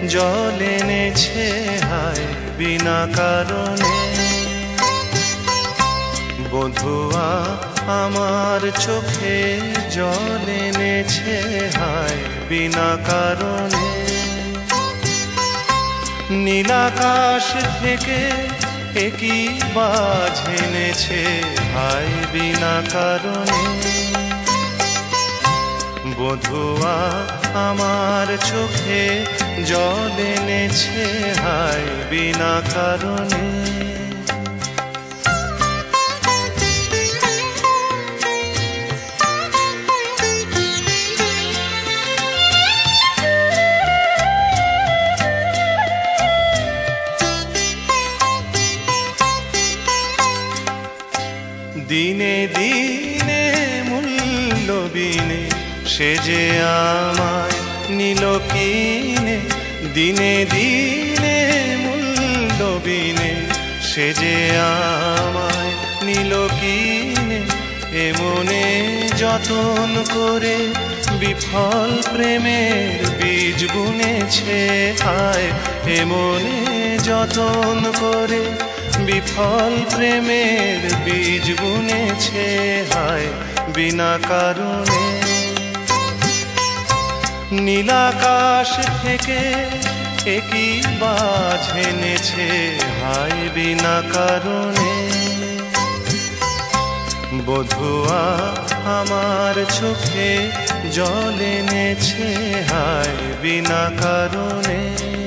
জল এনেছে হায় বিনা কারণে। বধুয়া আমার চোখে জল এনেছে হায় বিনা কারণে। নীলাকাশ থেকে একই বাজ এনেছে হায় বিনা কারণে। বধুয়া আমার চোখে জল এনেছে হায় বিনা কারণে। দিনে দিনে মূল্যবিনে সে যে আমায় নিল কিনে। দিনে দিনে মূল্যবিনে সে যে আমায় নিল কিনে। এমনে যতন করে বিফল প্রেমের বীজ বুনেছে হায়। এমনে যতন করে বিফল প্রেমের বীজ বুনেছে হায় বিনা কারণে। নীলাকাশ থেকে একই বাজ এনেছে হায় বিনা কারণে। বধুয়া আমার চোখে জল এনেছে হায় বিনা কারণে।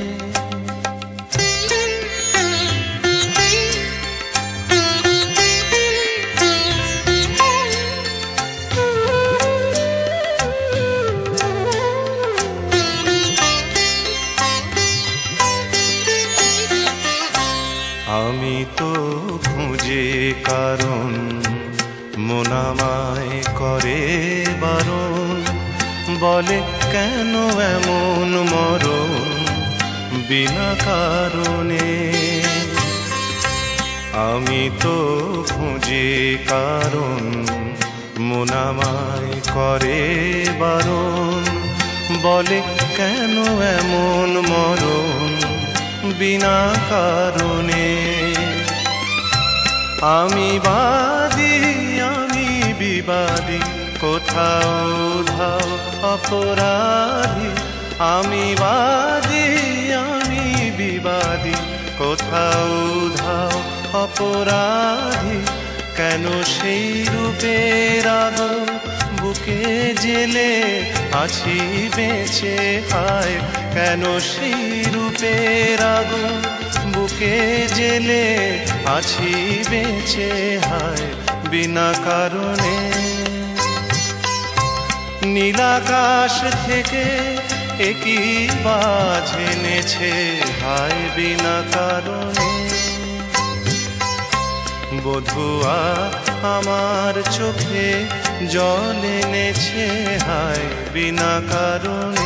আমি তো খুঁজে কারণ মন আমায় করে বারণ। বলে কেন এমন মরণ বিনা কারণে। আমি তো খুঁজে কারণ মন আমায় করে বারণ। বলে কেন এমন মরণ বিনা কারণে। আমি বাদী আমি বিবাদী কোথাও ধাও অপরাধী। আমি বাদী আমি বিবাদী কোথাও ধাও অপরাধী। কেন সেই রূপের আগুন বুকে জেলে আছি বেঁচে হায়। কেন সেই রূপের আগুন বুকে জেলে আছি বেঁচে হায় বিনা কারণে। নীলাকাশ থেকে একই বাজ এনেছে হায় বিনা কারণে। বধুয়া আমার চোখে জল এনেছে হায় বিনা কারণে।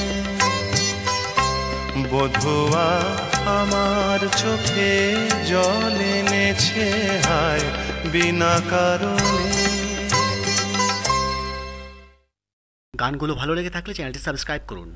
বধুয়া আমার চোখে জল এনেছে হায় বিনা কারণে। গানগুলো ভালো লেগে থাকলে চ্যানেলটি সাবস্ক্রাইব করুন।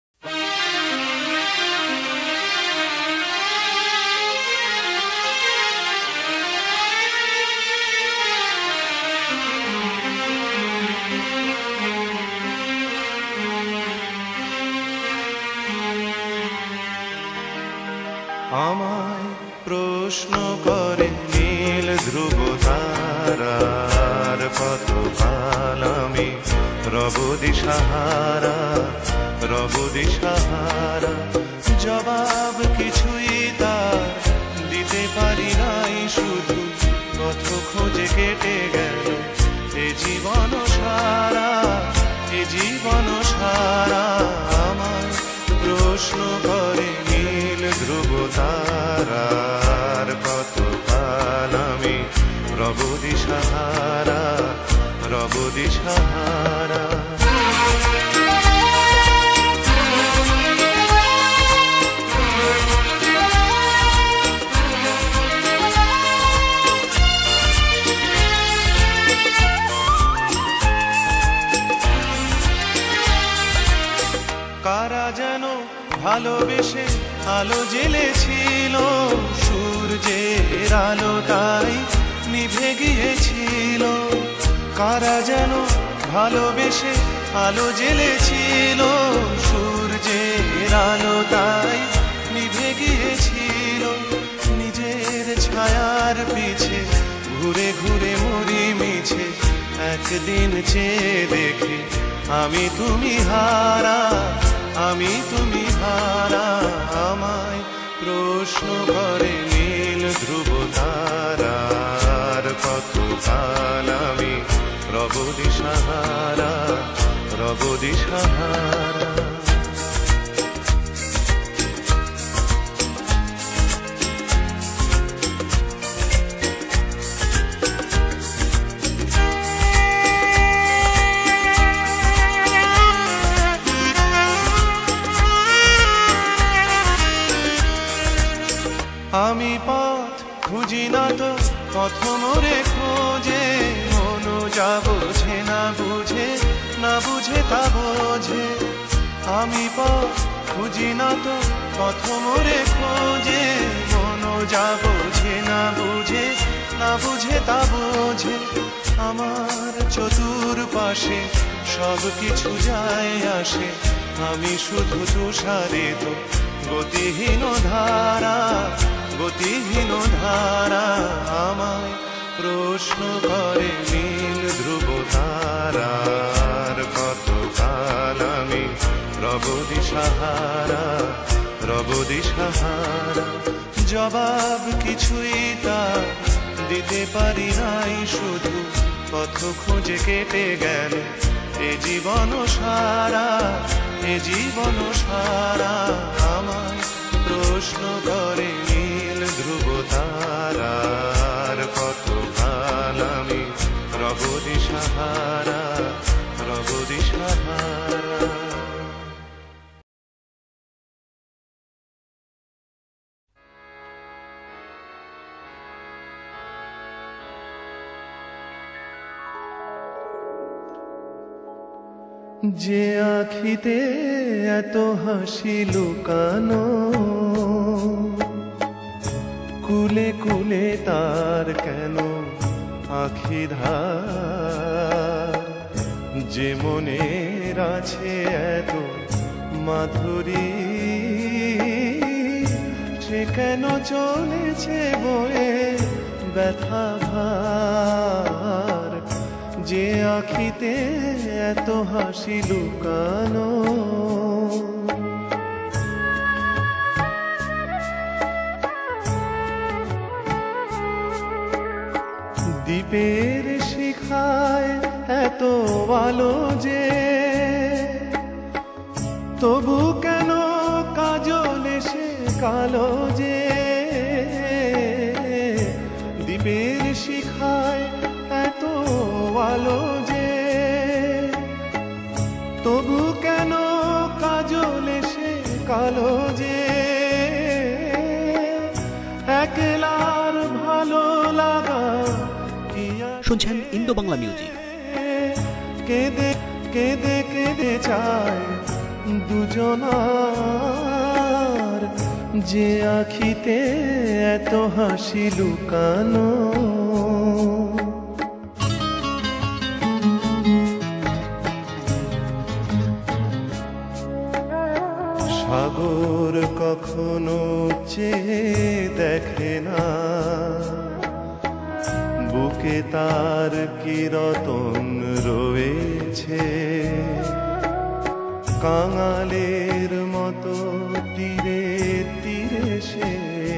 আমায় প্রশ্ন করে নীল ধ্রুব তারার কতকাল আমি রব দিশাহারা রব দিশাহারা। জবাব কিছুই তার দিতে পারি নাই, শুধু পথ খোঁজে কেটে গেল এ জীবন সারা এ জীবন সারা। আমায় প্রশ্ন করে নীল ধ্রুব তারার কতকাল আমি রব দিশাহারা রব দিশাহারা। কারা যেন ভালোবেসে আলো জ্বেলেছিল, সূর্যের আলো তাই নিভে গিয়েছিল। কারা যেন ভালোবেসে আলো জ্বেলেছিল, সূর্যের আলো তাই নিভে গিয়েছিল। নিজের ছায়ার পিছে ঘুরে ঘুরে মরি মিছে, একদিন চেয়ে দেখি আমি তুমি হারা, আমি তুমি হারা। আমায় প্রশ্ন করে নীল ধ্রুব তারার, কতকাল আমি রব দিশাহারা, রব দিশাহারা। আমি পথ খুঁজি না তো পথ মোরে খোঁজে, মন যা বোঝে না বুঝে, না বুঝে তা বোঝে। আমি পথ খুঁজি না তো পথ মোরে খোঁজে, মন যা বোঝে না বুঝে, না বুঝে তা বোঝে। আমার চতুর্পাশে সব কিছু যায় আসে, আমি শুধু তুষারিত গতিহীন ধারা, গতিহীন ধারা। আমায় প্রশ্ন করে নীল ধ্রুব তারার, কতকাল আমি রব দিশাহারা, রব দিশাহারা। জবাব কিছুই তার দিতে পারি নাই, শুধু পথ খুঁজে কেটে গেল এ জীবন সারা, এ জীবন সারা। আমায় প্রশ্ন করে নীল ধ্রুব তারার, কতকাল আমি রব দিশাহারা, রব দিশাহারা। যে আখিতে এত হাসি লুকানো, কুলে কুলে তার কেন আখি ধার। যে মনের আছে এত মাধুরী, সে কেন চলেছে বয়ে ব্যথা ভার। যে আখিতে এত হাসি লুকানো, দ্বীপের শিখায় এত আলো যে, তবু কেন কাজল এসে কালো যে। দ্বীপের শিখায় এত আলো যে, তবু কেন কাজল এসে কালো যে। একলার ভালো লাগা কি শুনছেন ইন্দো বাংলা মিউজিক। কেঁদে কেঁদে কেঁদে চায় দুজনার, যে আখিতে এত হাসি লুকানো। সাগর কখনো চেয়ে দেখে না, বুকে তার কি রতন রয়েছে। কাঙালের মতো তীরে তীরে সে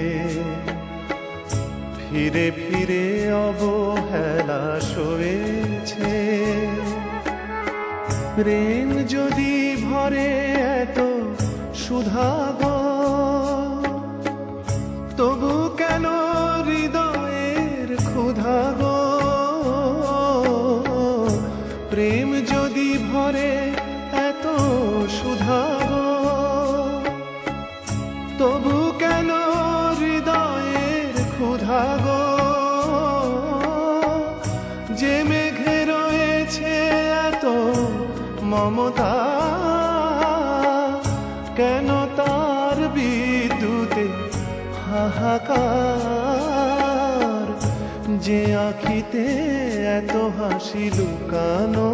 ফিরে ফিরে অবহেলা সয়েছে। প্রেম যদি ভরে এত সুধাগো, তবু কেন হৃদয়ের ক্ষুধাগো। প্রেম যদি ভরে এত সুধাগো, তবু কেন হৃদয়ের ক্ষুধাগো। যে মেঘে রয়েছে এত মমতা, কেন তা হাহাকার, যে আখিতে এত হাসি লুকানো,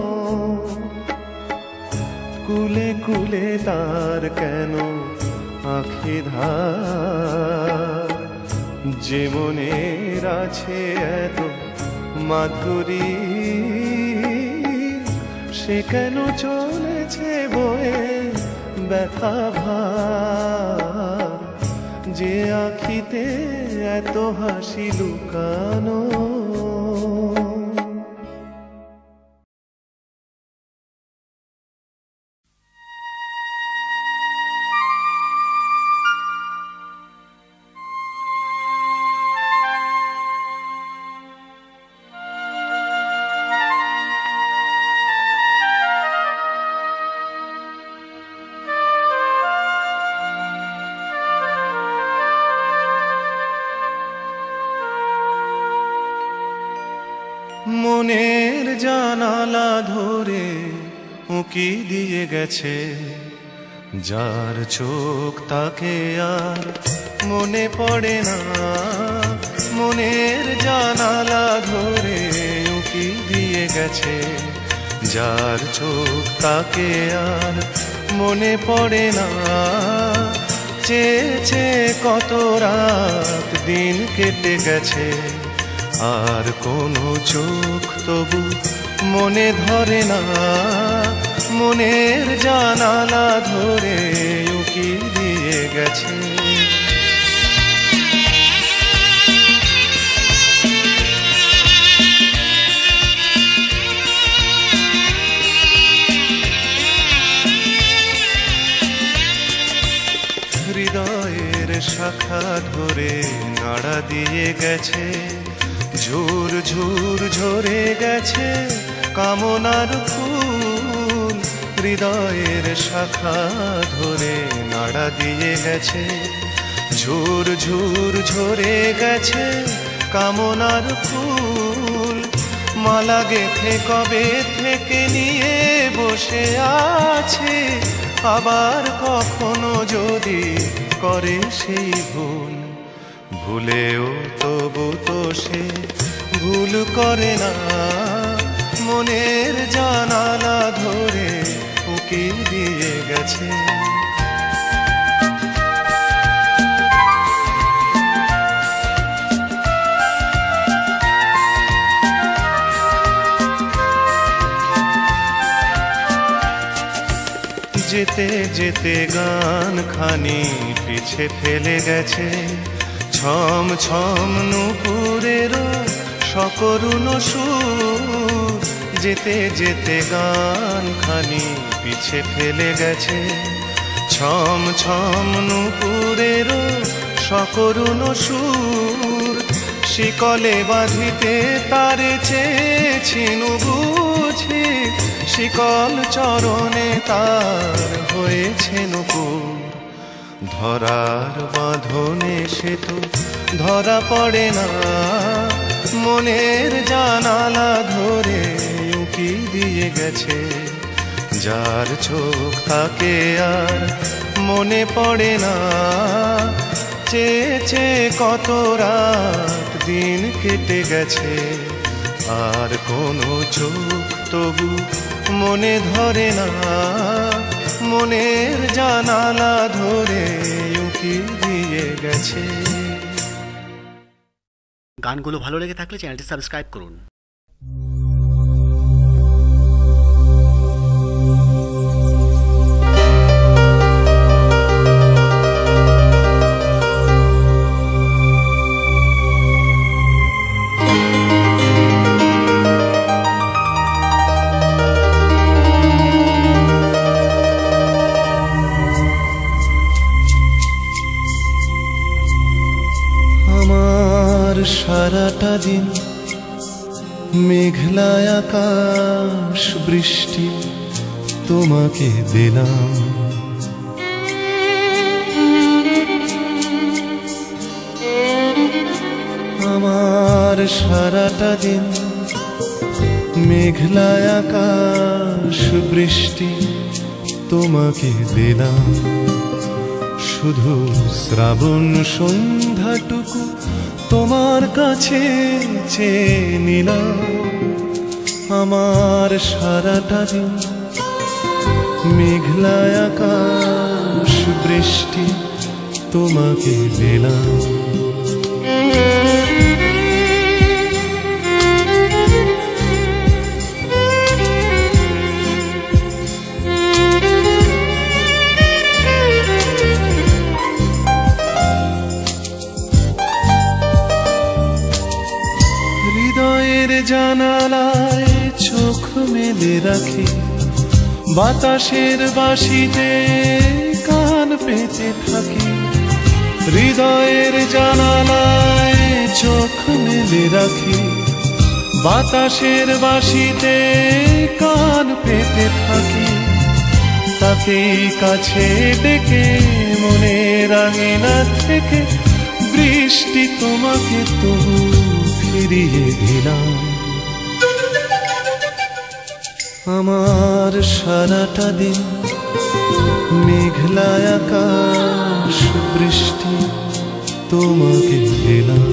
কুলে কুলে তার কেন আঁখি ধার, যে মনের আছে এত মাধুরী, সে কেন চলেছে বয়ে ব্যথা ভার, যে আখিতে এত হাসি লুকানো। মনের জানালা ধরে উঁকি দিয়ে গেছে, যার চোখ তাকে আর মনে পড়ে না। মনের জানালা ধরে উঁকি দিয়ে গেছে, যার চোখ তাকে আর মনে পড়ে না। চেয়েছে কত রাত দিন কেটে গেছে, আর কোনো চোখ তবু মনে ধরে না। মনের জানালা ধরে উঁকি দিয়ে গেছে। হৃদয়ের শাখা ধরে নাড়া দিয়ে গেছে, ঝুর ঝুর ঝরে গেছে কামনার ফুল। হৃদয়ের শাখা ধরে নাড়া দিয়ে গেছে, ঝুর ঝুর ঝরে গেছে কামনার ফুল। মালা গেথে কবে থেকে নিয়ে বসে আছে, আবার কখনো যদি করে সেই ভুল। ভুলেও তবু তো সে ভুল করে না, মনের জানালা ধরে উঁকি দিয়ে গেছে। যেতে যেতে গান খানি পিছে ফেলে গেছে, ছম ছম নুপুরেরও সকরুণ সুর। যেতে যেতে গান খানি পিছে ফেলে গেছে, ছম ছম নুপুরেরও সকরুণ সুর। শিকলে বাঁধিতে তারে চেয়েছিনু বুঝি, শিকল চরণে তার হয়েছে নূপুর। ধরার বাঁধনে সে তো ধরা পড়ে না, মনের জানালা ধরে উঁকি দিয়ে গেছে। যার চোখ তাকে আর মনে পড়ে না, চেয়েছে কত রাত দিন কেটে গেছে, আর কোনো চোখ তবু মনে ধরে না। মনের জানালা ধরে উঁকি দিয়ে গেছে। গানগুলো ভালো লেগে থাকলে চ্যানেলটি সাবস্ক্রাইব করুন। সারাটা দিন মেঘলা আকাশ বৃষ্টি তোমাকে দিলাম, আমার সারাটা দিন মেঘলা আকাশ বৃষ্টি তোমাকে দিলাম। শুধু শ্রাবণ সন্ধ্যাটুকু তোমার কাছে চেয়ে নিলাম। আমার সারাটা দিন মেঘলা আকাশ বৃষ্টি তোমাকে দিলাম। হৃদয়ের জানালায় চোখ মেলে রাখি, বাতাসের বাঁশিতে কান পেতে থাকি। হৃদয়ের জানালায় চোখ মেলে রাখি, বাতাসের বাঁশিতে কান পেতে থাকি। তাকেই কাছে ডেকে মনের আঙিনা থেকে বৃষ্টি তোমাকে তবু ফিরিয়ে দিলাম। আমার সারাটা দিন মেঘলা আকাশ বৃষ্টি তোমাকে দিলাম।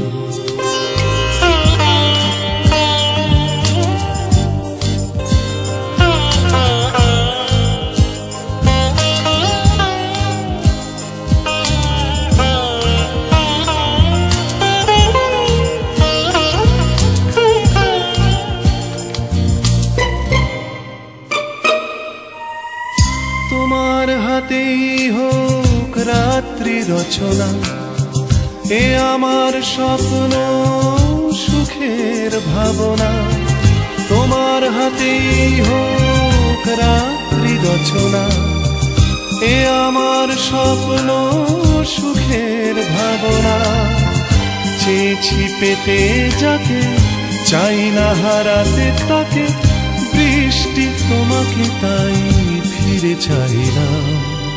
তোমার হাতেই হোক রাত্রি রচনা, এ আমার স্বপ্ন সুখের ভাবনা। তোমার হাতেই হোক রাত্রি রচনা, এ আমার স্বপ্ন সুখের ভাবনা। চেয়েছি পেতে যাকে, চাই না হারাতে তাকে, বৃষ্টি তোমাকে তাই ফিরে চাইলাম।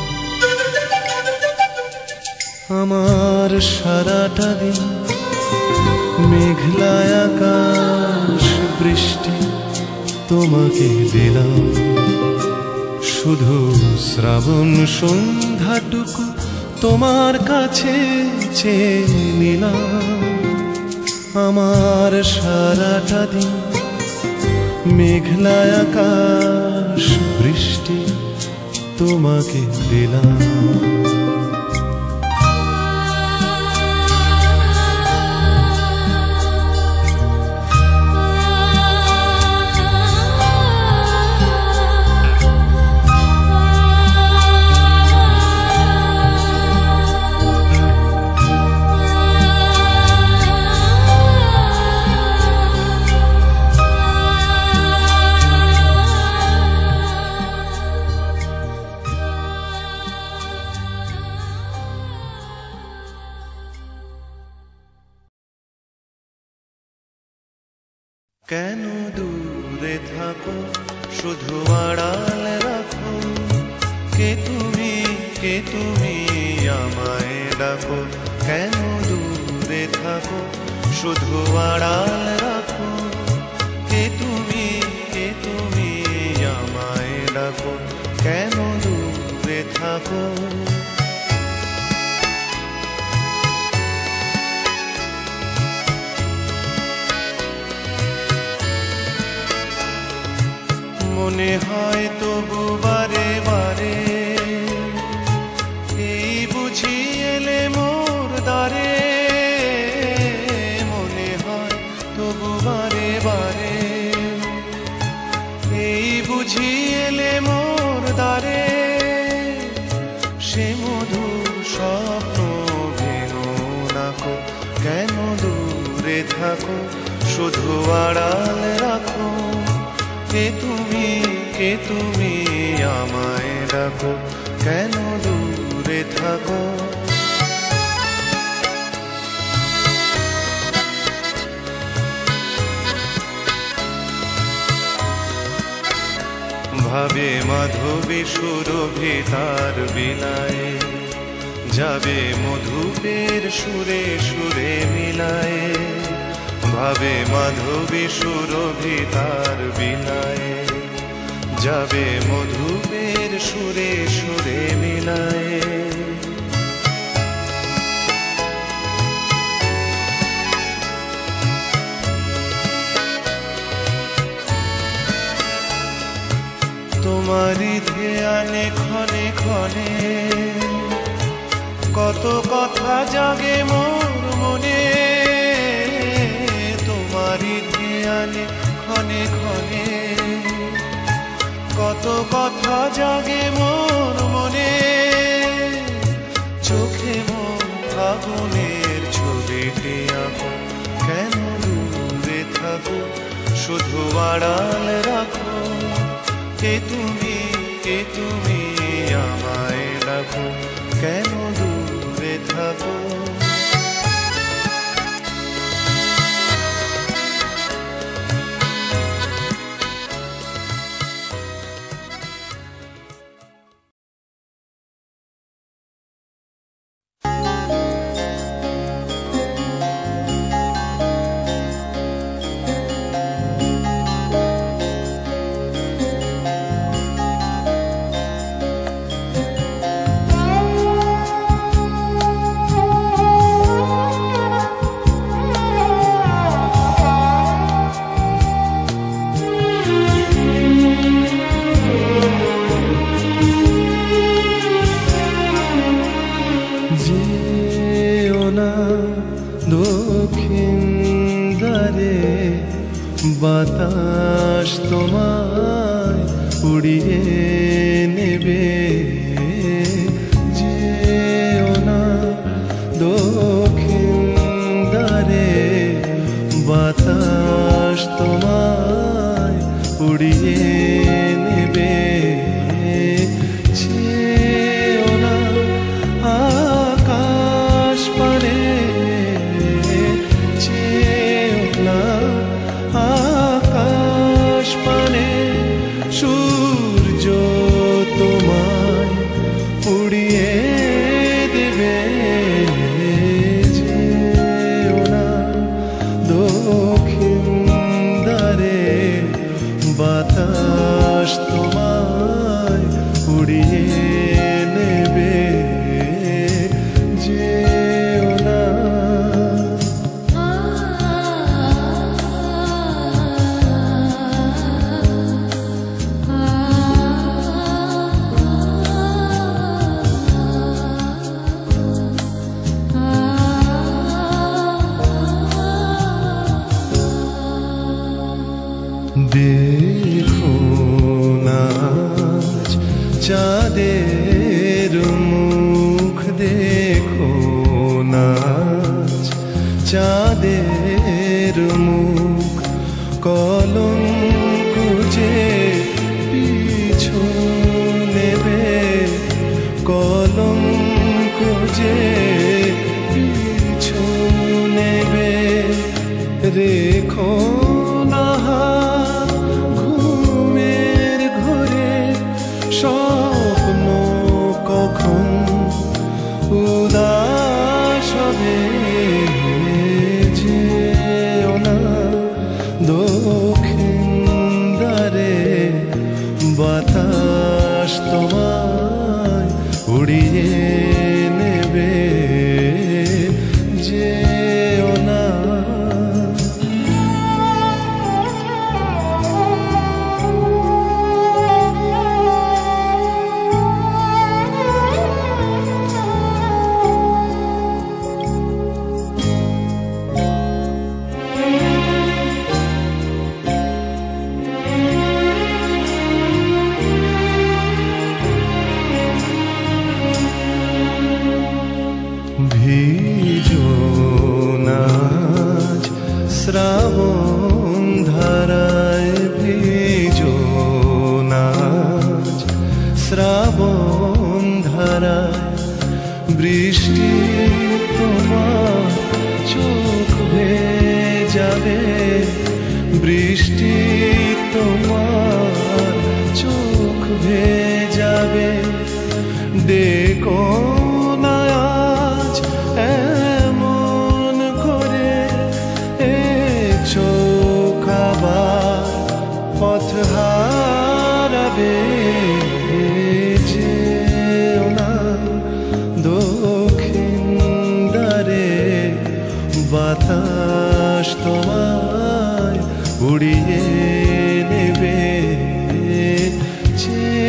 আমার সারাটা দিন মেঘলা আকাশ বৃষ্টি তোমাকে দিলাম। শুধু শ্রাবণ সন্ধ্যাটুকু তোমার কাছে চেয়ে নিলাম। আমার সারাটা দিন মেঘলা আকাশ বৃষ্টি তোমাকে দিলাম। কেন দূরে থাকো, শুধু আড়াল রাখো, কে তুমি আমায় ডাকো। কেন দূরে থাকো, শুধু আড়াল রাখো, কে তুমি আমায় ডাকো। কেন দূরে থাকো। মনে হয় তবু বারে বারে, এই বুঝি এলে মোর দ্বারে। মনে হয় তবু বারে বারে, এই বুঝি এলে মোর দ্বারে। সে মধুর স্বপ্ন ভেঙো নাকো, কেন দূরে থাকো, শুধু আড়াল রাখো, কে তুমি আমায় ডাকো। কেন দূরে থাকো। ভাবে মাধবী সুরভি তার বিলায়, যাবে মধুপের সুরে সুরে মিলায়। ভাবে মাধবী সুরভি তার বিলায়, যাবে মধুপের সুরে সুরে মিলায়। তোমারই ধ্যানে ক্ষণে ক্ষণে কত কথা জাগে মোর মনে, তোমারই ধ্যানে ক্ষণে ক্ষণে কত কথা জাগে মোর মনে। চোখে মোর ফাগুনের ছবিটি আঁকো, কেন দূরে থাকো শুধু আড়াল রাখো। কে তুমি আমায় ডাকো, কেন দূরে থাকো। দক্ষিণ দ্বারে বাতাস তোমায় উড়িয়ে নেবে। যেও না দক্ষিণ দ্বারে বাতাস তোমায় উড়িয়ে নেবে। যেও না আকাশ পানে, আকাশ পানে সূর্য তোমায় উড়িয়ে দেবে। যেও না দক্ষিণ দ্বারে বাতাস তোমায় উড়িয়ে নেবে। যেও না। দেখো নাচ চাঁদের মুখ, দেখো নাচ চাঁদের মুখ। কলঙ্ক যে পিছু নেবে, কলঙ্ক যে পিছু নেবে। রেখো না ঘুমের ঘরে স্বপ্ন কখন উদাস হবে। যেও না দক্ষিণ দ্বারে বাতাস তোমায় উড়িয়ে নেবে। যেও না। ভিজো নাচ শ্রাবণ ধারায়, ভিজো নাচ শ্রাবণ ধারায়। বৃষ্টি তোমার চোখ ভেজাবে, বৃষ্টি তোমার চোখ ভেজাবে। ডেকো না আজ এমন করে, এ চোখ আবার পথ হারাবে। যেও না দক্ষিণ দ্বারে বাতাস তোমায় উড়িয়ে নেবে।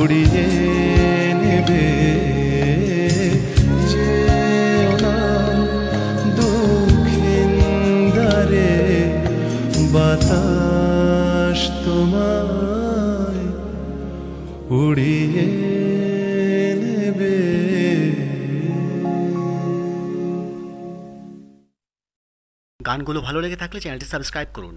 উড়িয়ে নেবে। যেও না দক্ষিণ দ্বারে, বাতাস তোমায় উড়িয়ে নেবে। গানগুলো ভালো লেগে থাকলে চ্যানেলটি সাবস্ক্রাইব করুন।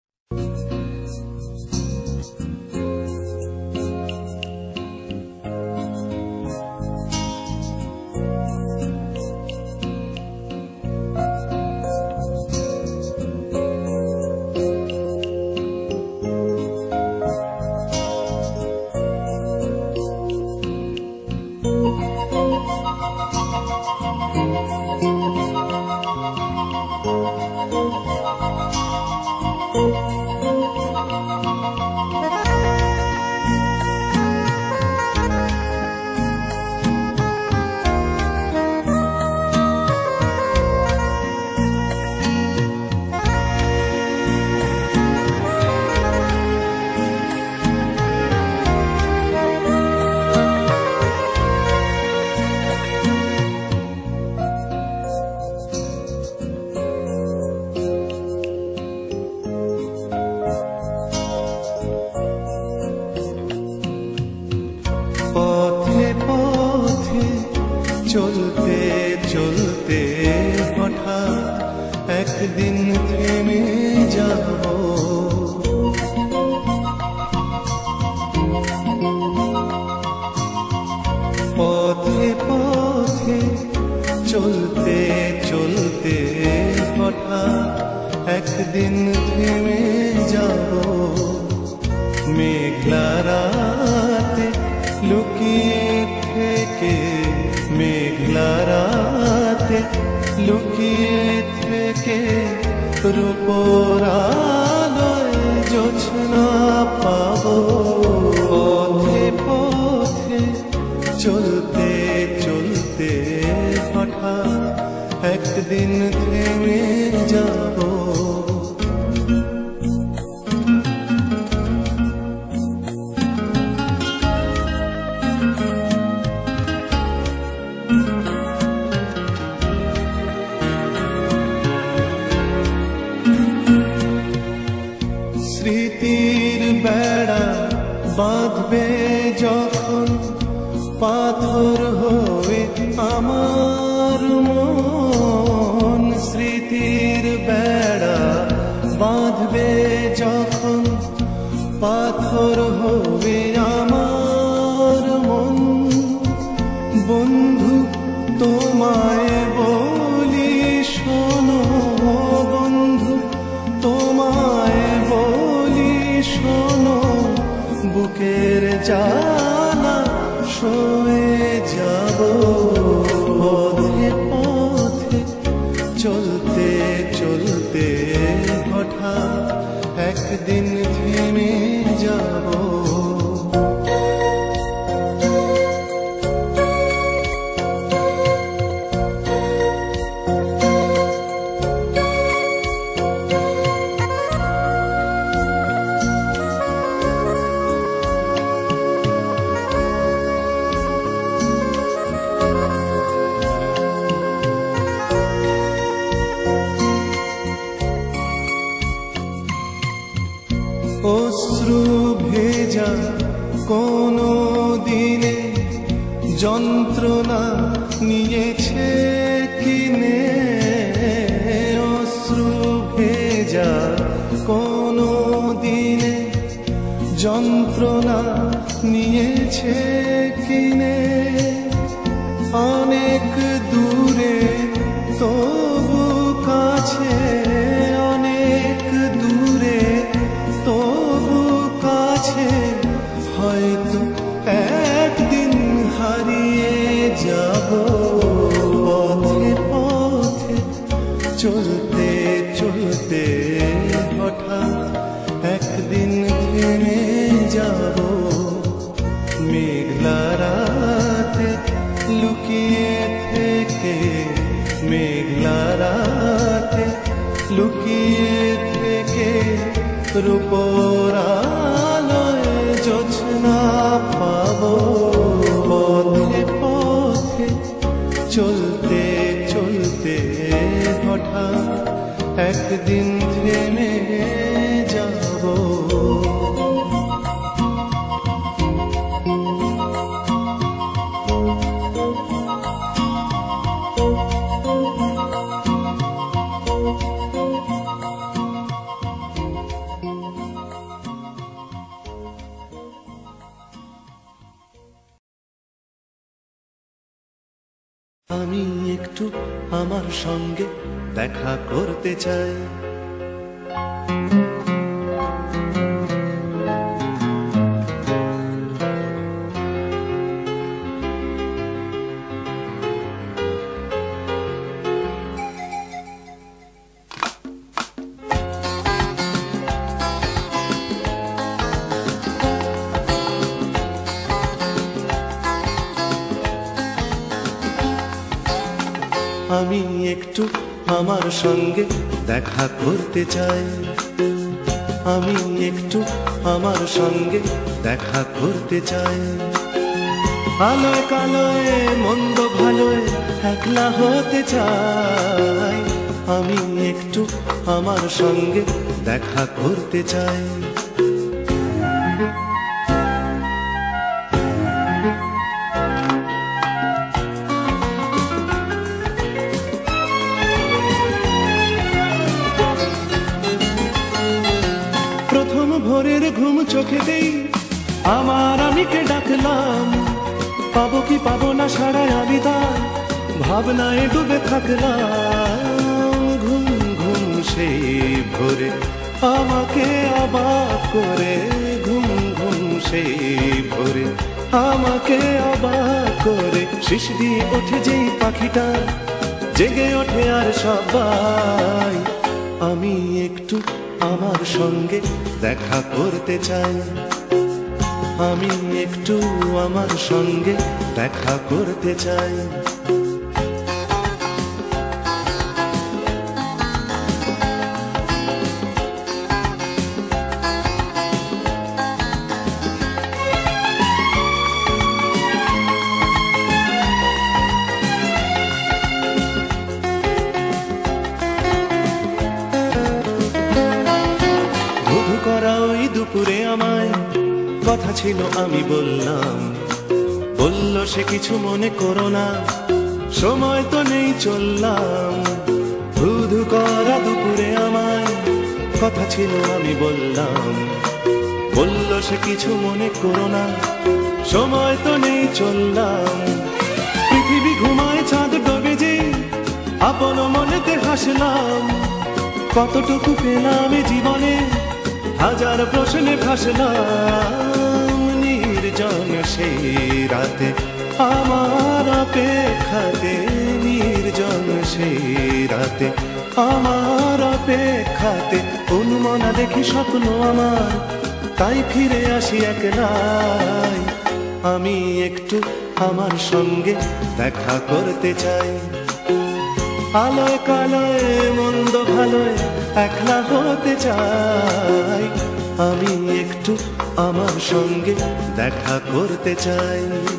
পথে পথে চলতে চলতে হঠাৎ একদিন থেমে যাব। পথে পথে চলতে চলতে হঠাৎ একদিন থেমে যাব। মেঘলা রাতে লুকিয়ে থেকে, মেঘলা রাতে লুকিয়ে থেকে রূপোর আলোয় জোছনা পাবো। পথে পথে চলতে চলতে হঠাৎ একদিন থেমে যাব। স্মৃতির বেড়া বাঁধবে যখন, পাথর হয়ে আমার মন। স্মৃতির বেড়া বাঁধবে যখন, পাথর হবে আমার মন। বন্ধু তোমায় বলি শোনো, বন্ধু তোমায় বলি শোনো, বুকের জ্বালা সয়ে যাব। পথে পথে চলতে চলতে হঠাৎ একদিন থেমে যাব। অশ্রু ভেজা কোনো দিনে যন্ত্রণা নিয়েছে কিনে। অশ্রু ভেজা কোনো দিনে যন্ত্রণা নিয়েছে কিনে। অনেক দূরে তবু কাছে, অনেক দূরে তবু কাছে, হয়তো একদিন হারিয়ে যাব। পথে পথে চলতে চলতে হঠাৎ একদিন থেমে যাব। মেঘলা রাতে লুকিয়ে থেকে, মেঘলা রাতে লুকিয়ে থেকে রূপোর আলোয় জোছনা পাবো। আমি একটু আমার সঙ্গে দেখা করতে চাই। আমি একটু আমার সঙ্গে দেখা করতে চাই। আমি একটু আমার সঙ্গে দেখা করতে চাই। আলোয় কালোয় মন্দ ভালোয় একলা হতে চাই। আমি একটু আমার সঙ্গে দেখা করতে চাই। ভোরের ঘুম চোখেতেই আমার আমিকে ডাকলাম। পাবো কি পাবো না সারায় আমি তার ভাবনায় ডুবে থাকলাম। ঘুম ঘুম সেই ভোরে আমাকে অবাক করে। ঘুম ঘুম সেই ভোরে আমাকে অবাক করে। শিশ দিয়ে ওঠে যেই পাখিটা জেগে ওঠে আর সবাই। আমি একটু আমার সঙ্গে দেখা করতে চাই। আমি একটু আমার সঙ্গে দেখা করতে চাই। দুপুরে আমায় কথা ছিল আমি বললাম। বলল সে কিছু মনে করো না, সময় তো নেই চললাম। ধুধু করা দুপুরে আমায় কথা ছিল আমি বললাম। বলল সে কিছু মনে করো না, সময় তো নেই চললাম। পৃথিবী ঘুমায় চাঁদ ডোবে যে আপন মনেতে হাসলাম। কতটুকু পেলাম জীবনে হাজার প্রশ্নে ভাসলাম। নির্জন সেই রাতে আমার অপেক্ষাতে। নির্জন সেই রাতে আমার অপেক্ষাতে। অনুমনা দেখি স্বপ্ন আমার, তাই ফিরে আসি একলাই। আমি একটু আমার সঙ্গে দেখা করতে চাই। আলোয় কালোয় মন্দ ভালোয় একলা হতে চাই। আমি একটু আমার সঙ্গে দেখা করতে চাই।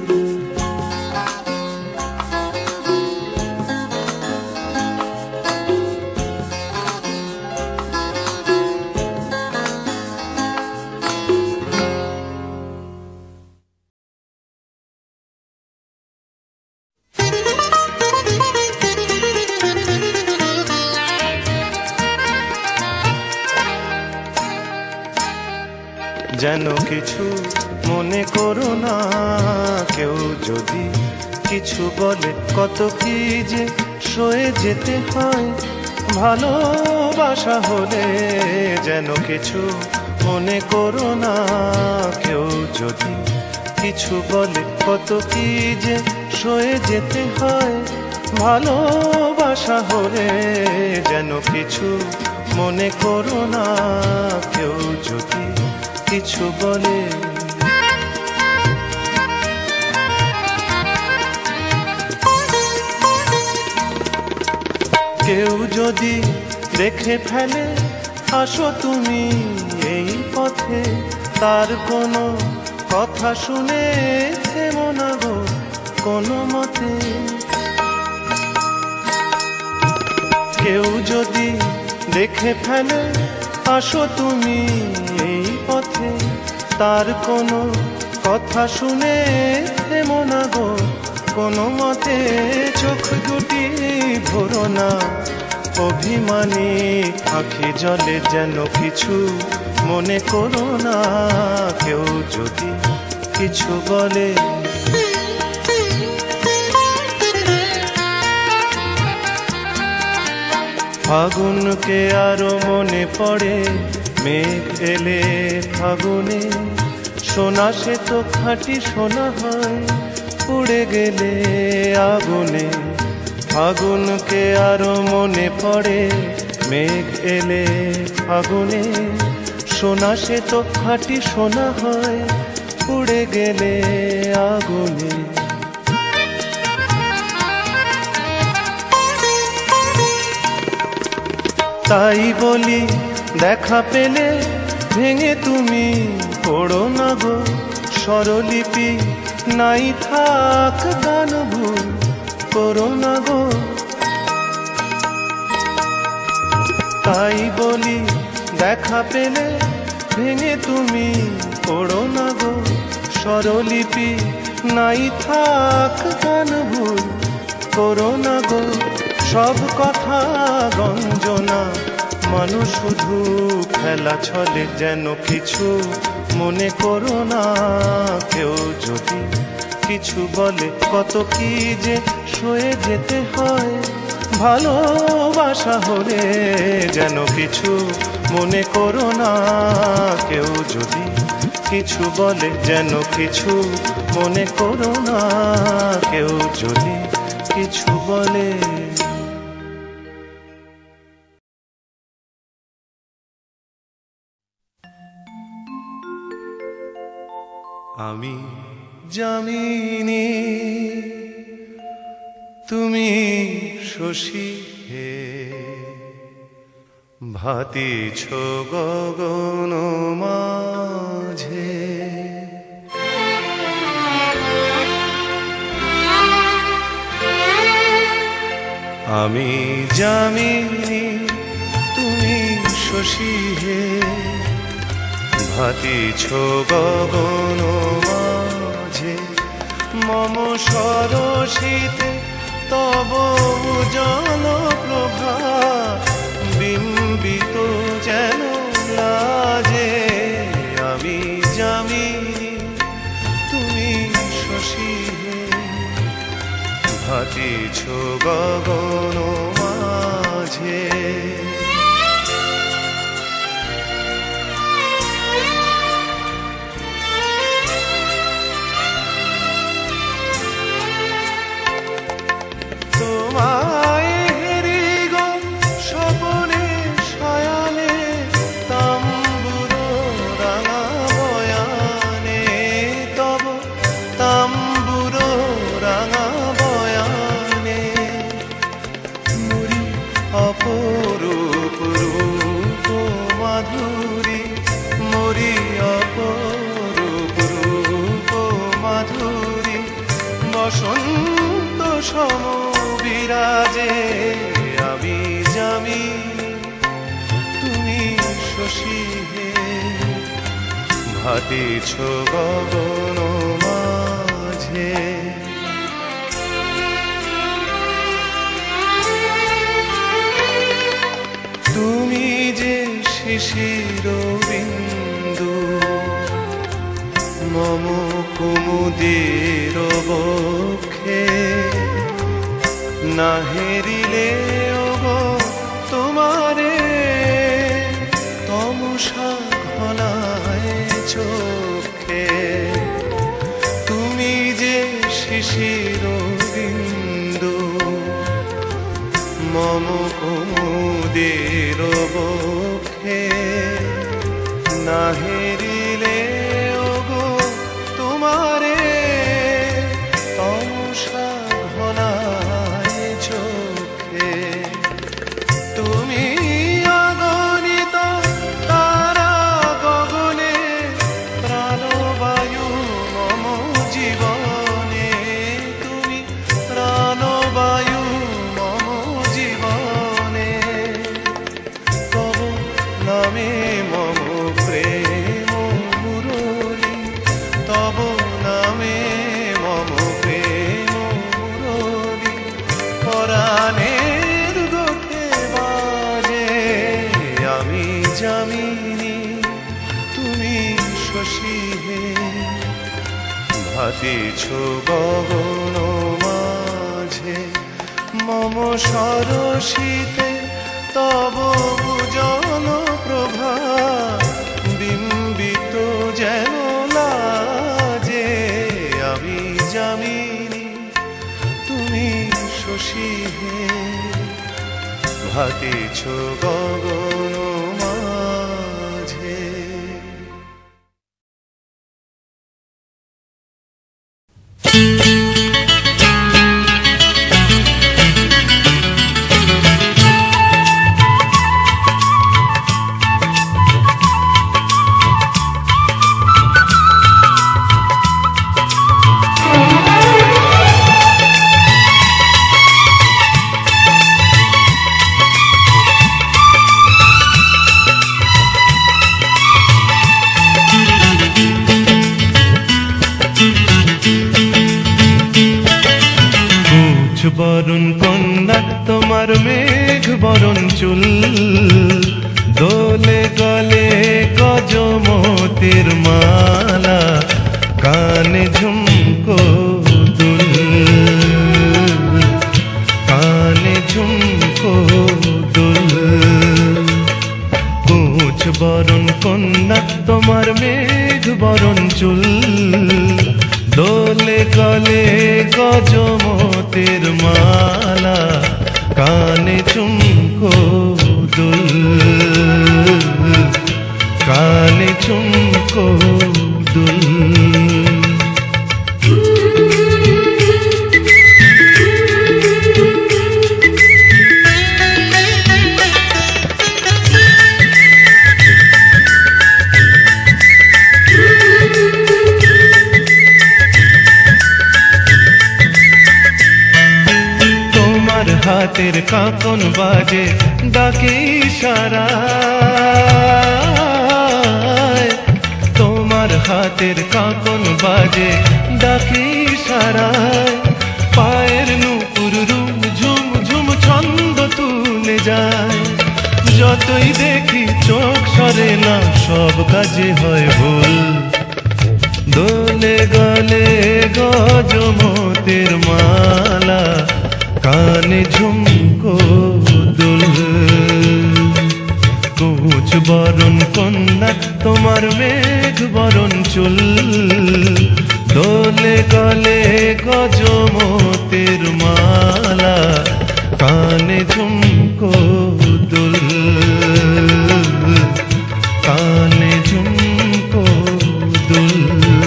যেন কিছু মনে করো না, কেউ যদি কিছু বলে কত কি যে সয়ে যেতে হয় ভালোবাসা হলে। যেন কিছু মনে করো না, কেউ যদি কিছু বলে কত কি যে সয়ে যেতে হয় ভালোবাসা হলে। যেন কিছু মনে করো না, কেউ যদি কিছু বলে। কেউ যদি দেখে ফেলে আসো তুমি এই পথে, তার কোনো কথা শুনে থেমো না গো কোনো মতে। কেউ যদি দেখে ফেলে আসো তুমি এই পথে, তার কোনো কথা শুনে থেমো না গো কোনো মতে। চোখ দুটি ভরো না অভিমানী আঁখি জলে। যেন কিছু মনে করো না, কেউ যদি কিছু বলে। ফাগুনকে আরো মনে পড়ে, মেঘ এলে ফাগুনে, সোনা সে তো খাঁটি সোনা হয়, পুড়ে গেলে আগুনে। ফাগুনকে আরো মনে পড়ে, মেঘ এলে ফাগুনে, সোনা সে তো খাঁটি সোনা হয়, পুড়ে গেলে আগুনে। তাই বলি দেখা পেলে ভেঙে তুমি পড়ো না গো, স্বরলিপি নাই থাক গান ভুল করো না গো। তাই বলি দেখা পেলে ভেঙে তুমি পড়ো না গো, স্বরলিপি নাই থাক গান ভুল করো না গো। সব কথা গঞ্জনা, মানুষ শুধু খেলা ছলে, যেন কিছু মনে করো না। কেউ যদি কিছু বলে কত কি যে সয়ে যেতে হয়, ভালোবাসা হলে যেন কিছু মনে করো না। কেউ যদি কিছু বলে যেন কিছু মনে করো না। কেউ যদি কিছু বলে। আমি যামিনী, তুমি শশী হে, ভাতিছ গগন মাঝে। আমি যামিনী, তুমি শশী হে, ভাতিছ গগন মাঝে। মম সরসিতে তব উজ্জ্বল প্রভা, বিম্বিত যেন লাজে। আমি যামিনী, তুমি শশী হে, ভাতিছ গগন মাঝে। অপরূপ রূপ মাধুরী, মরি অপরূপ রূপ মাধুরী, বসন্ত সম বিরাজে। আমি যামিনী, তুমি শশী হে, ভাতিছ গগন মাঝে। তুমি যে শিশির বিন্দু, মম কুমুদের বক্ষে, না হেরিলে ওগো তোমারে, তমসা ঘনায় চোখে। তুমি যে শিশির বিন্দু, মম কুমুদের বক্ষে, না হেরিলে ওগো তোমারে, তমসা ঘনায় চোখে। তুমি অগণিত তারা গগনে, প্রাণবায়ু মম জীবনে। তুমি প্রাণবায়ু মম জীবনে, তব নামে মম প্রেম মুরলী, তব নামে মম প্রেম মুরলী, পরাণের গোঠে বাজে। আমি যামিনী, তুমি শশী হে, ভাতিছ গগন মাঝে। মম সরসিতে তব ভুজন প্রভা বিম্বিত যেন লাজে। আমি যামিনী তুমি শশী হে, ভাতিছ গগন মাঝে। বরণ কন্যা তোমার মেঘ বরণ চুল, দোলে গলে গজমতির মালা, কানে ঝুমকো দুল, কানে ঝুমকো দুল। কুচ বরণ কন্যা তোমার মেঘ বরণ চুল, দোলে গলে গজমতির মালা, কানে ঝুমকো দুল, কানে ঝুমকো দুল। হাতের কাঁকন বাজে ডাকে ইশারায়, তোমার হাতের কাঁকন বাজে ডাকে ইশারায়, পায়ের নূপুর রুম ঝুম ঝুম ছন্দ তুলে যায়। যতই দেখি চোখ সরে না, সব কাজে হয় ভুল, দোলে গলে গজমতির মালা, কানে ঝুমকো দুল। কুচ বরণ কন্যা তোমার মেঘ বরণ চুল, দোলে গলে গজমতির মালা, কানে ঝুমকো দুল, কানে ঝুমকো দুল।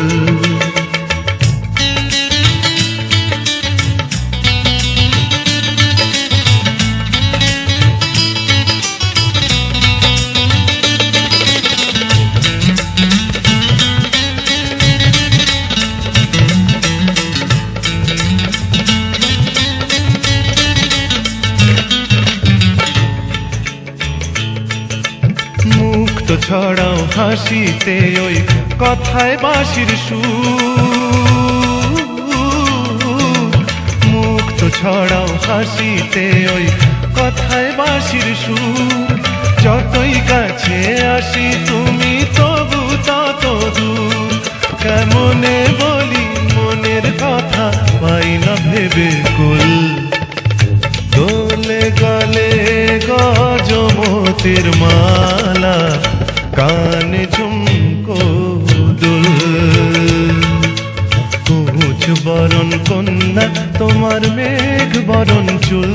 ছড়াও হাসিতে ওই কথায় বাঁশির সুর, মুক্ত ছড়াও হাসিতে ওই কথায় বাঁশির সুর। যতই কাছে আসি তুমি তবু তত দূর, কেমনে বলি মনের কথা পাই না ভেবে কুল, দোলে গলে গজমতির মালা, কানে ঝুমকো দুল। কুচ বরণ কন্যা তোমার মেঘ বরণ চুল,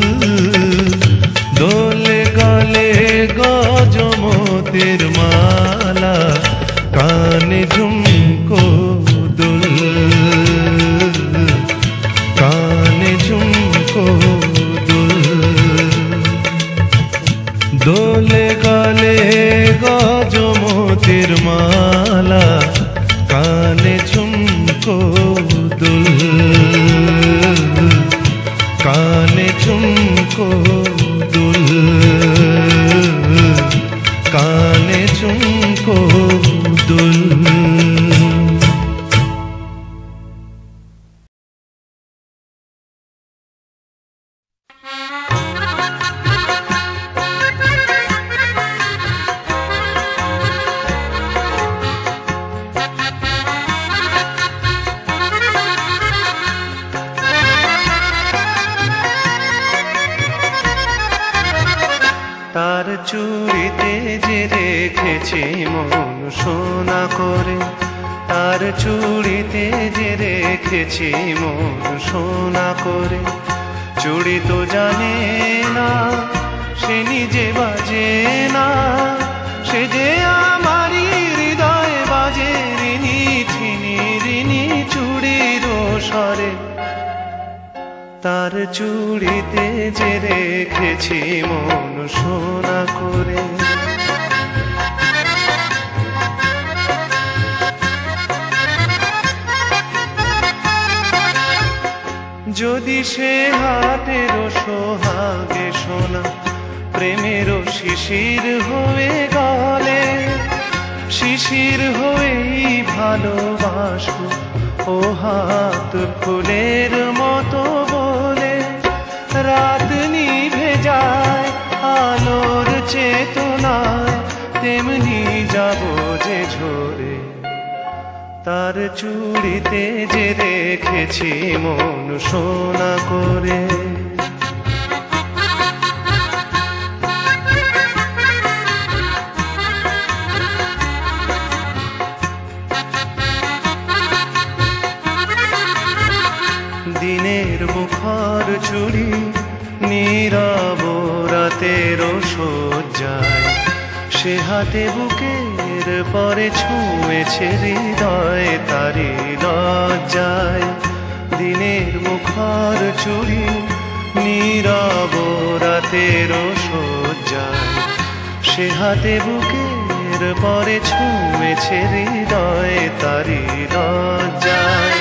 দোলে গলে গজমতির মালা, কানে ঝুমকো দুল, কানে ঝুমকো দুল। দোলে গলে গজমতির মালা, কানে ঝুমকো দুল, কানে ঝুমকো দুল, কানে ঝুমকো দুল। চুড়িতে যে রেখেছি মন সোনা করে, তার চুড়িতে যে রেখেছি মন সোনা করে। চুড়ি তো জানে না, সে নিজে বাজে না, সে যে আমারই হৃদয়ে বাজে রিনি ঠিনি রিনি চুড়ির স্বরে। তার চুড়িতে যে রেখেছি মন সোনা করে। যদি সে হাতের সোহাগে সোনা প্রেমেরও শিশির হয়ে গলে, শিশির হয়েই ভালোবাসবো ও হাত ফুলের মতো বলে। রাত নিভে যায় আলোর চেতনায়, তেমনি যাব যে ঝরে। তার চুড়িতে যে রেখেছি মন সোনা করে। দিনের মুখর চুড়ি নীরব রাতের সজ্জায়, সে হাতে বুকের পরে ছুঁয়েছে হৃদয় তারি লজ্জায়। দিনের মুখর চুড়ি নীরব রাতের সজ্জায়, সে হাতে বুকের পরে ছুঁয়েছে হৃদয় তারি লজ্জায়।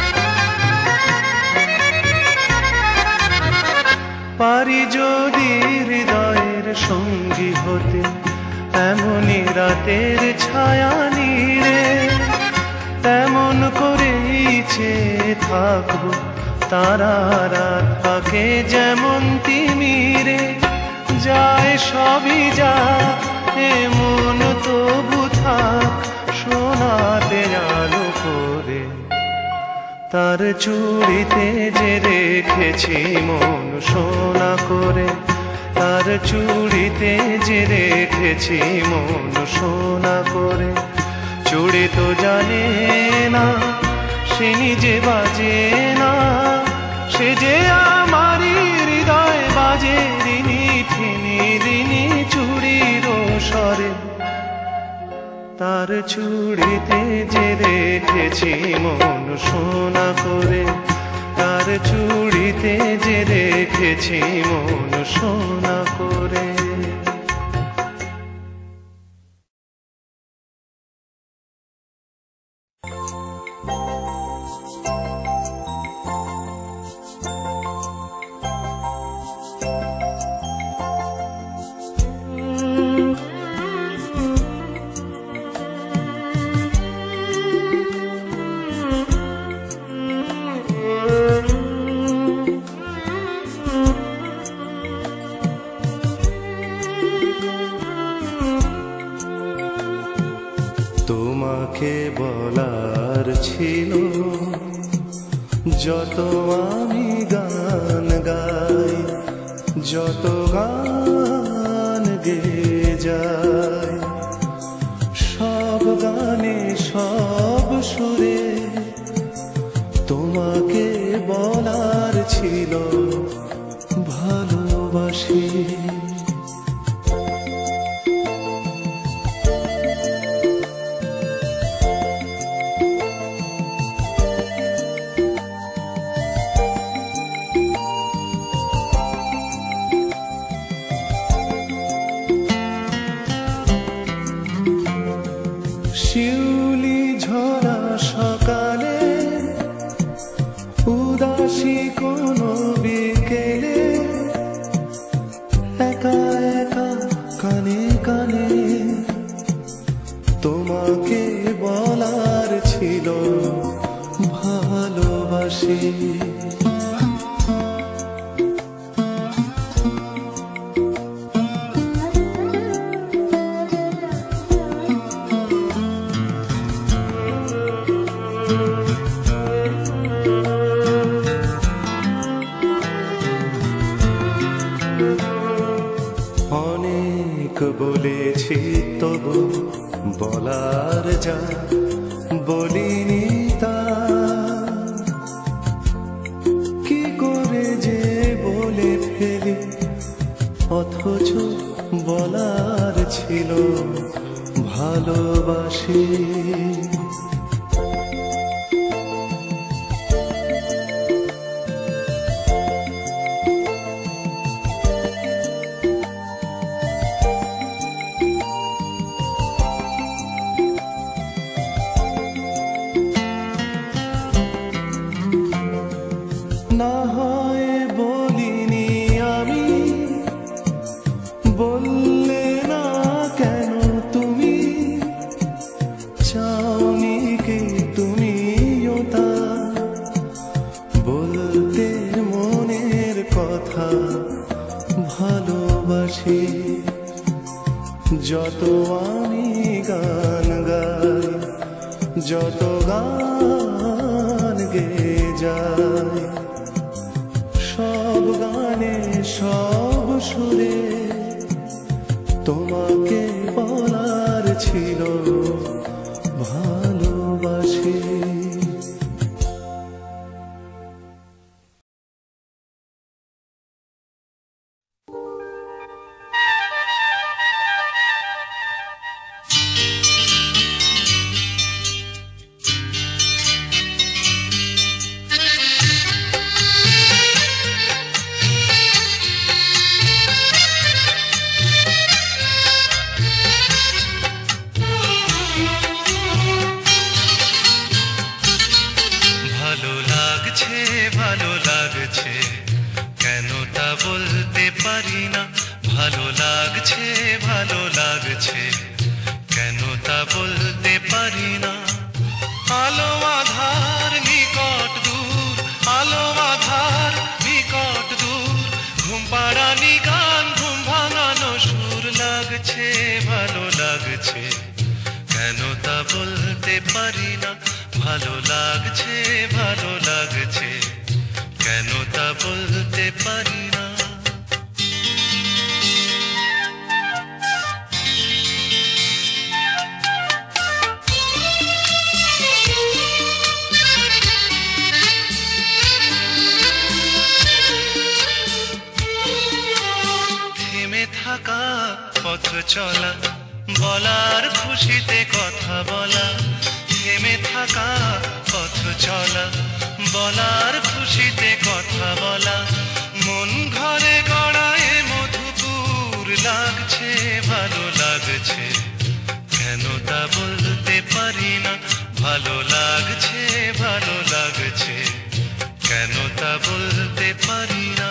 পারি যদি হৃদয়ের সঙ্গী হতে এমনি রাতের ছায়া নীড়ে, তেমন করেই চেয়ে থাকবো তারা রাত পাকে যেমন তিমিরে। যায় সবই যা এমন তবু থাক সোনাতে আলো করে। তার চুড়িতে যে রেখেছি মন সোনা করে, তার চুড়িতে যে রেখেছি মন সোনা করে। চুড়ি তো জানে না, সে নিজে বাজে না, সে যে আমারই হৃদয় বাজে রিনি ঠিনি রিনি চুড়ির স্বরে। তার চুড়িতে যে রেখেছি মন সোনা করে, তার চুড়িতে যে রেখেছি মন সোনা করে। তোমাকে বলার ছিল যত আমি গান গাই, যত গান গেয়ে যাই, সব গানে সব সুরে তোমাকে বলার ছিল ভালোবাসি। শিউলি ঝরা সকালে, উদাসী কোনো বিকেলে, একা একা কানে কানে তোমাকে বলার ছিল ভালোবাসি। অনেক মুখ বলেছি তবু বলার যা বলিনি তা কি করে যে বলে ফেলি, অথচ বলার ছিল ভালোবাসি। না হয় বলিনি আমি, বললে না কেন তুমি, চাওনি কি তুমিও তা বলতে মনের কথা ভালোবাসি। যত আমি গান গাই, যত গান গেয়ে যাই, সব গানে সব সুরে তোমাকে বলার ছিল ভালোবাসি। ভালো লাগছে কেন তা বলতে পারি না, ভালো লাগছে কেন তা বলতে পারি না। আলো আধার নিকট দূর, আলো আধার নিকট দূর, ঘুম পাড়ানি গান ঘুম ভাঙানো সুর লাগছে ভালো লাগছে কেন তা বলতে পারি না, ভালো লাগছে কেন তা বলতে পারি না। থেমে থাকা পথ চলা, বলার খুশিতে কথা বলা, থেমে থাকা পথ চলা, বলার খুশিতে কথা বলা, মন ঘরে গড়ায় মধুপুর লাগছে ভালো লাগছে কেন তা বলতে পারি না, ভালো লাগছে কেন তা বলতে পারি না।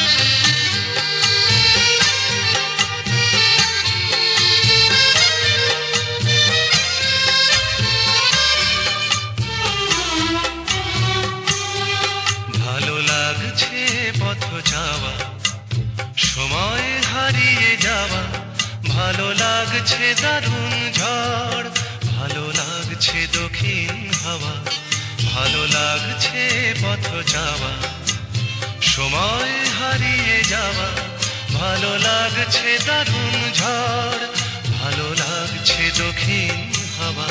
পথ যাওয়া, সময় হারিয়ে যাওয়া, ভালো লাগছে দারুণ ঝড়, ভালো লাগছে দক্ষিণ হাওয়া, ভালো লাগছে পথ যাওয়া, সময় হারিয়ে যাওয়া, ভালো লাগছে দারুণ ঝড়, ভালো লাগছে দক্ষিণ হাওয়া।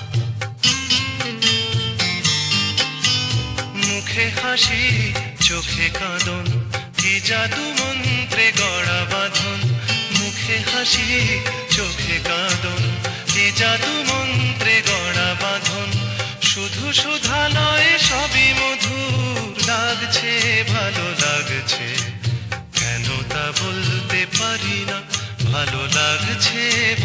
মুখে হাসি চোখে কাঁদন, কি জাদু মন্ত্রে গড়া বাঁধন, মুখে হাসি চোখে কাঁদন, কি জাদু মন্ত্রে গড়া বাঁধন, শুধু সুধা নয় সবই মধুর লাগছে ভালো লাগছে কেন তা বলতে পারি না, ভালো লাগছে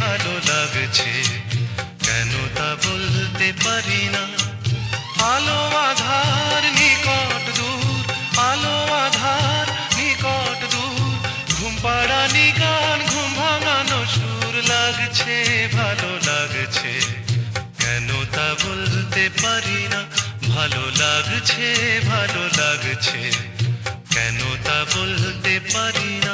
কেন তা বলতে পারি না। আলো আধার নিকট দূর, আলো আধার নিকট দূর, ঘুম পাড়ানি গান ঘুম ভাঙানো সুর লাগছে ভালো লাগছে কেন তা বলতে পারি না, ভালো লাগছে কেন তা বলতে পারি না।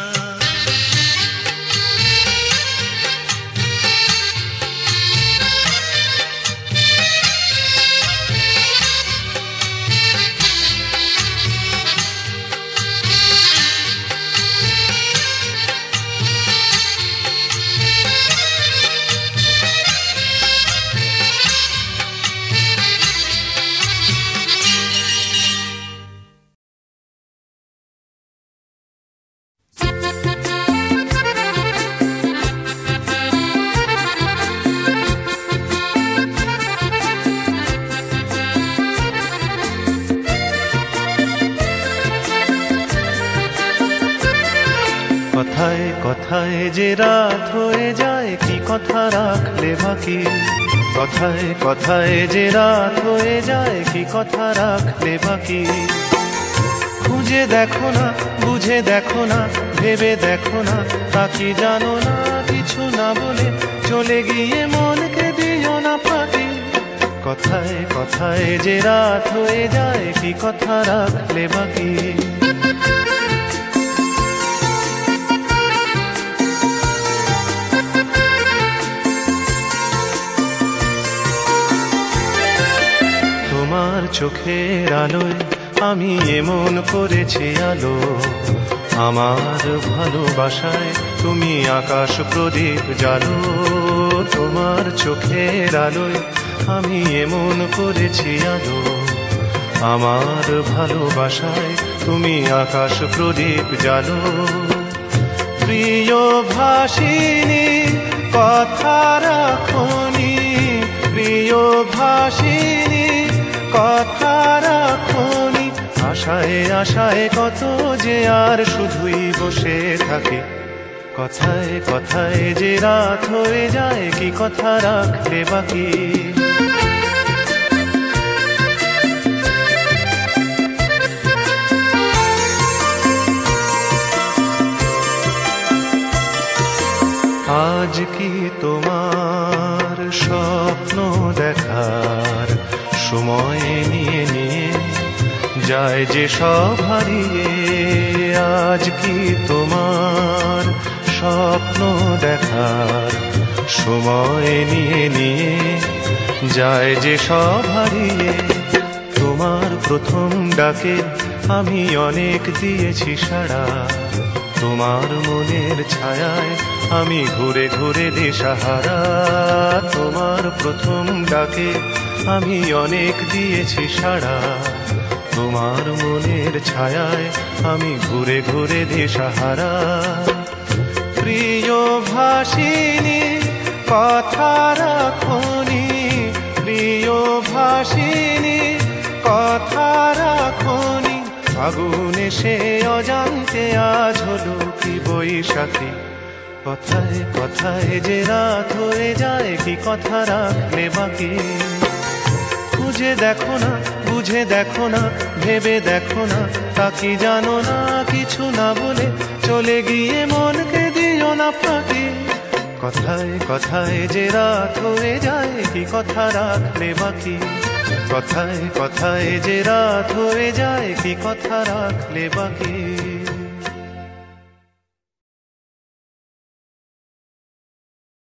কথায় কথায় যে রাত হয়ে যায় কি কথা রাখলে বাকি, কথায় কথায় যে রাত হয়ে যায় কি কথা রাখলে বাকি। খুঁজে দেখো না, বুঝে দেখো না, ভেবে দেখো না, তা কি জানো না, কিছু না বলে চলে গিয়ে মনকে দিও না ফাঁকি। কথায় কথায় যে রাত হয়ে যায় কি কথা রাখলে বাকি। তোমার চোখের আলোয় আমি এমন করেছি আলো, আমার ভালোবাসায় তুমি আকাশ প্রদীপ জ্বালো। তোমার চোখের আলোয় আমি এমন করেছি আলো, আমার ভালোবাসায় তুমি আকাশ প্রদীপ জ্বালো। প্রিয় ভাসিনী কথা রাখনি, প্রিয় ভাসিনী কথা রাখনি। আশায় আশায় কত যে আর শুধুই বসে থাকে, কথায় কথায় যে রাত হয়ে যায় কি কথা রাখলে বাকি। আজ কি তোমার স্বপ্ন দেখার সময় নিয়ে নিয়ে যায় যে সব হারিয়ে। আজ কি তোমার স্বপ্ন দেখার সময় নিয়ে নিয়ে যায় যে সব হারিয়ে। তোমার প্রথম ডাকে আমি অনেক দিয়েছি সাড়া, তোমার মনের ছায়ায় আমি ঘুরে ঘুরে দিশাহারা। তোমার প্রথম ডাকে আমি অনেক দিয়েছি সাড়া, তোমার মনের ছায়ায় আমি ঘুরে ঘুরে দিশাহারা। প্রিয় ভাসিনী কথা রাখনি, প্রিয় ভাসিনী কথা রাখনি। আগুন এসে অজান্তে আজ হলো কি বৈশাখী, কথায় কথায় যে রাত হয়ে যায় কি কথা রাখলে বাকি। খুঁজে দেখো না, বুঝে দেখো না, ভেবে দেখো না, তা কি জানো না, কিছু না বলে চলে গিয়ে মনকে দিও না ফাঁকি। কথায় কথায় যে রাত হয়ে যায় কি কথা রাখলে বাকি, কথায় কথায় যে রাত হয়ে যায় কি কথা রাখলে বাকি।